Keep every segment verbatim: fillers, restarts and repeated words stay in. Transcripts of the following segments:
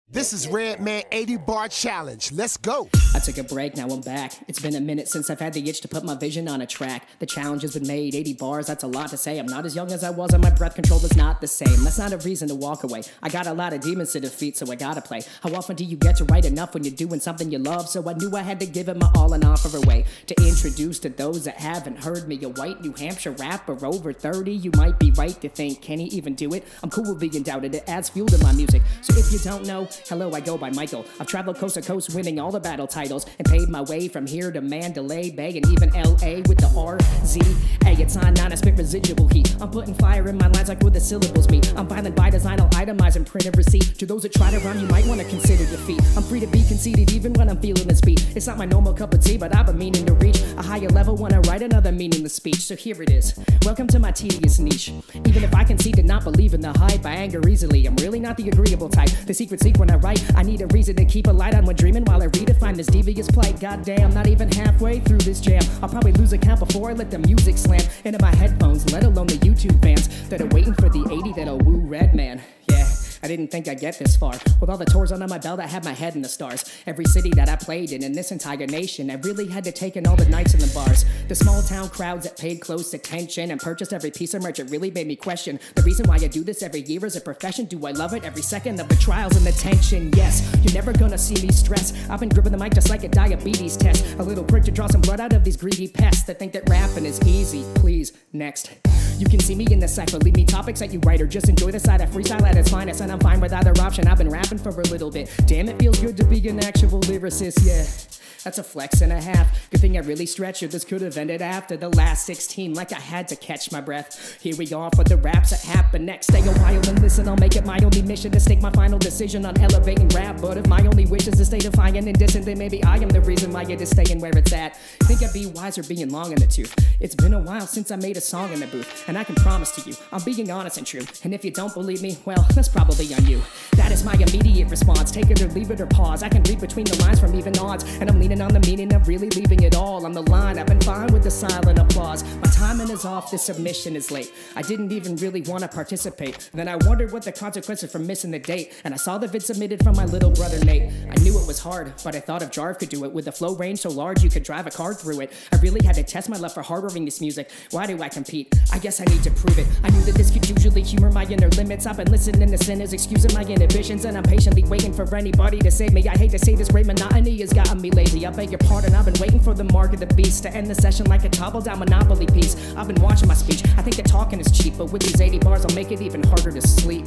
This is Redman eighty bar challenge. Let's go. I took a break, now I'm back. It's been a minute since I've had the itch to put my vision on a track. The challenge has been made, eighty bars, that's a lot to say. I'm not as young as I was and my breath control is not the same. That's not a reason to walk away. I got a lot of demons to defeat, so I gotta play. How often do you get to write enough when you're doing something you love? So I knew I had to give it my all and offer a way to introduce to those that haven't heard me. A white New Hampshire rapper over thirty. You might be right to think, can he even do it? I'm cool with being doubted, it adds fuel to my music. So if you don't know, hello, I go by Michael. I've traveled coast to coast winning all the battle titles and paid my way from here to Mandalay Bay and even L A with the R Z A. It's on nine, I spit residual heat. I'm putting fire in my lines like where the syllables meet. I'm violent by design, I'll itemize and print a receipt. To those that try to rhyme, you might want to consider defeat. I'm free to be conceited even when I'm feeling the speed. It's not my normal cup of tea, but I've been meaning to reach a higher level when I write another meaningless speech. So here it is. Welcome to my tedious niche. Even if I concede to not believe in the hype, I anger easily. I'm really not the agreeable type. The secret seek when I write, I need a reason to keep a light on when dreaming while I redefine this devious plight. Goddamn, not even halfway through this jam. I'll probably lose a count before I let the music slam into my headphones, let alone the YouTube fans that are waiting for the eighty that'll woo Redman. Yeah, I didn't think I'd get this far. With all the tours under my belt, I had my head in the stars. Every city that I played in, in this entire nation, I really had to take in all the nights in the bars. The small town crowds that paid close attention and purchased every piece of merch, it really made me question the reason why I do this every year as a profession. Do I love it? Every second of the trials and the tension. Yes, you're never gonna see me stress. I've been gripping the mic just like a diabetes test. A little prick to draw some blood out of these greedy pests that think that rapping is easy. Please, next. You can see me in the cypher, leave me topics that you write, or just enjoy the side of freestyle at its finest, and I'm fine with either option. I've been rapping for a little bit. Damn, it feels good to be an actual lyricist, yeah. That's a flex and a half. Good thing I really stretched, or this could have ended after the last sixteen, like I had to catch my breath. Here we are for the raps that happen next. Stay a while and listen, I'll make it my only mission to stake my final decision on elevating rap. But if my only wish is to stay defiant and distant, then maybe I am the reason why it is staying where it's at. Think I'd be wiser being long in the tooth. It's been a while since I made a song in the booth, and I can promise to you, I'm being honest and true. And if you don't believe me, well, that's probably on you. That is my immediate response. Take it or leave it or pause. I can read between the lines from even odds, and I'm leaning on the meaning of really leaving it all on the line. I've been fine with the silent applause. My timing is off, this submission is late. I didn't even really want to participate. Then I wondered what the consequences for missing the date, and I saw the vid submitted from my little brother Nate. I knew it was hard, but I thought if Jarv could do it with a flow range so large you could drive a car through it. I really had to test my love for harboring this music. Why do I compete? I guess I need to prove it. I knew that this could usually humor my inner limits. I've been listening to sinners, excusing my inhibitions, and I'm patiently waiting for anybody to save me. I hate to say this, great monotony has gotten me lazy. I beg your pardon, I've been waiting for the mark of the beast to end the session like a topple down Monopoly piece. I've been watching my speech. I think that talking is cheap, but with these eighty bars I'll make it even harder to sleep.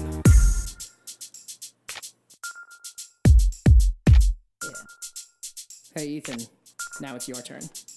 Yeah. Hey Ethan, now it's your turn.